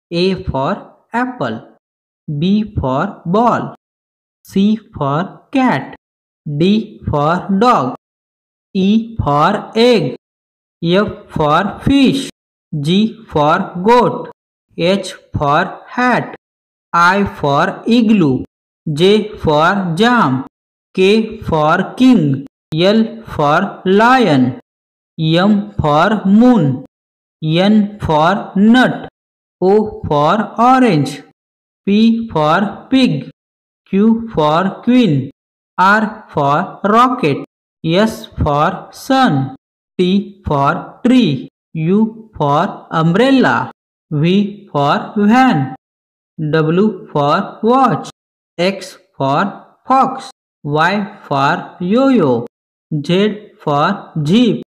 A for apple, B for ball, C for cat, D for dog, E for egg, F for fish, G for goat, H for hat, I for igloo, J for jam, K for king, L for lion, M for moon, N for nut, O for orange, P for pig, Q for queen, R for rocket, S for sun, T for tree, U for umbrella, V for van, W for watch, X for fox, Y for yo-yo, Z for jeep,